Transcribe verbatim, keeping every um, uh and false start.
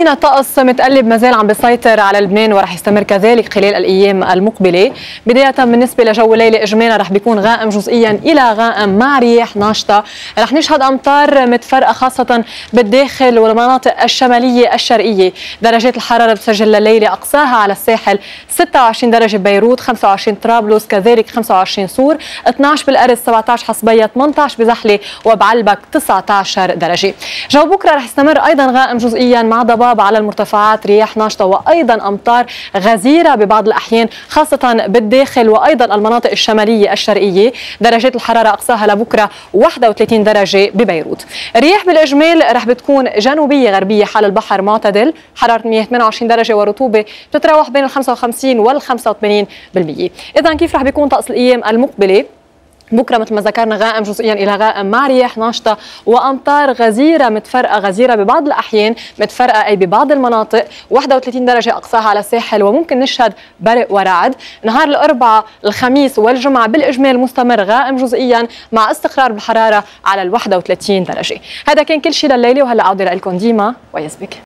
طقس متقلب مازال عم بيسيطر على لبنان ورح يستمر كذلك خلال الايام المقبله. بدايه بالنسبه لجو الليله اجمالا رح بيكون غائم جزئيا الى غائم مع رياح ناشطه. رح نشهد امطار متفرقه خاصه بالداخل والمناطق الشماليه الشرقيه. درجات الحراره بتسجل لليله اقصاها على الساحل ستة وعشرين درجه ببيروت، خمسة وعشرين طرابلس، كذلك خمسة وعشرين صور، اثنعش بالأرز، سبعة عشر حصبيه، ثمانية عشر بزحله، وبعلبك تسعة عشر درجه. جو بكره رح يستمر ايضا غائم جزئيا مع ضباب على المرتفعات، رياح ناشطه وايضا امطار غزيره ببعض الاحيان خاصه بالداخل وايضا المناطق الشماليه الشرقيه. درجات الحراره اقصاها لبكره واحد وثلاثين درجه ببيروت. الرياح بالاجمال رح بتكون جنوبيه غربيه حال البحر معتدل، حراره المياه ثمانية وعشرين درجه ورطوبه بتتراوح بين ال خمسة وخمسين وال خمسة وثمانين بالمئة. اذا كيف رح بيكون طقس الايام المقبله؟ بكره مثل ما ذكرنا غائم جزئيا الى غائم مع رياح ناشطه وامطار غزيره متفرقه غزيره ببعض الاحيان، متفرقه اي ببعض المناطق، واحد وثلاثين درجه اقصاها على الساحل وممكن نشهد برق ورعد. نهار الاربعاء، الخميس والجمعه بالاجمال مستمر غائم جزئيا مع استقرار بالحراره على ال واحد وثلاثين درجه. هذا كان كل شيء لليله، وهلا عوده لكم ديما ويسبك.